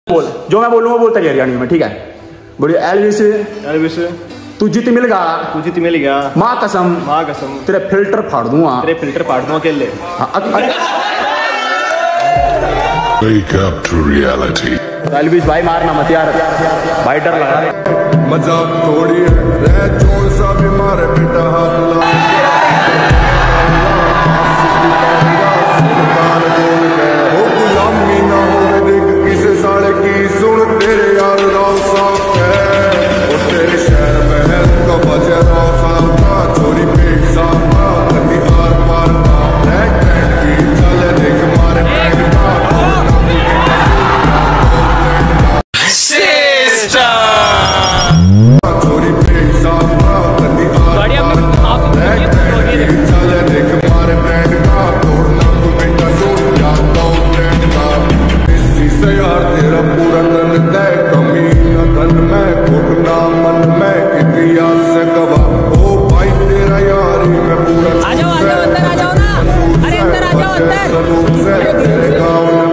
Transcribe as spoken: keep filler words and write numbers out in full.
बोल, जो मैं बोलूंगा बोलता रहिए हरियाणवी में, ठीक है? बोलिए एलविस एलविस तू जीत मिल गया, तू जीत मिल गया, माँ कसम माँ कसम तेरे फिल्टर फाड़ दूंगा, तेरे फिल्टर फाड़ दूंगा अकेले। Wake up to reality. Elvis भाई मारना मत यार, भाई डर लगा रहा। मजाक थोड़ी है, जोर सा भी मारे बेटा हाथ ला। हो गुलामी ना हो देख किसे साले की, सुन तेरे यार राव साफ है, और तेरे शहर में है का बजा राव साफ का, चोरी पेट साफ का, कभी आर पार का, रेड रेड की चले देख मारे पेट का, चोरी पेट साफ का, कभी आर पार का, रेड रेड की चले देख मारे पेट का, तोड़ना तू बेटा जोड़ जाता हूँ ट्रेंड का, इसी से यार तेरा पूरा तन तय, कमी न धन में घुटना मन में, इतिहास से गवाह ओ भाई तेरा यार मैं पूरा, आ जाओ आ जाओ अंदर आ जाओ ना, अरे अंदर आ जाओ अंदर। तेरे गाँव